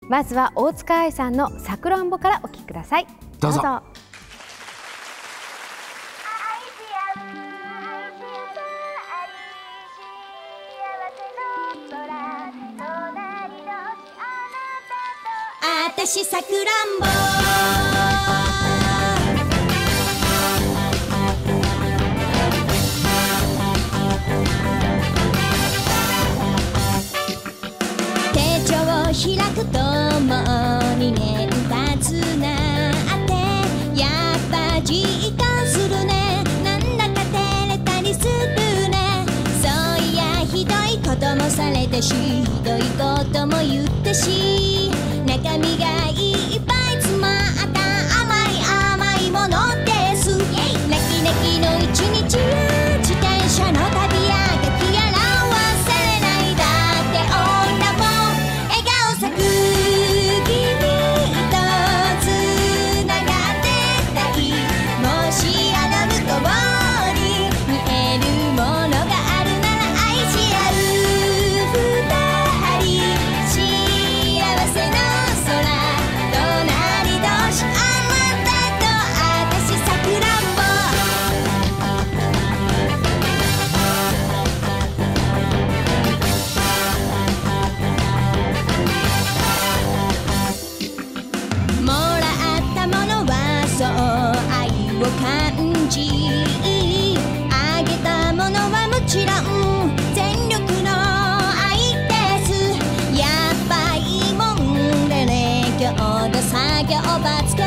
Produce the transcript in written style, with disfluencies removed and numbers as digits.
まずは大塚愛さんのさくらんぼからお聴きください。 どうぞ。 あたしさくらんぼ手帳を開くともう2年経つなってやっぱ実感するね。なんだか照れたりするね。そういやひどいこともされたしひどいことも言ったし中身がいっぱい詰まった甘い甘いものです。泣き泣きの一日や自転車の旅やガキやら忘れない。だって女も笑顔咲く君とつながってたい。もしあの向こうに見えるものがあるなら愛し合う二人幸せの感じあげたものはもちろん全力の愛です。やっぱいいもんでね。今日の作業場つけ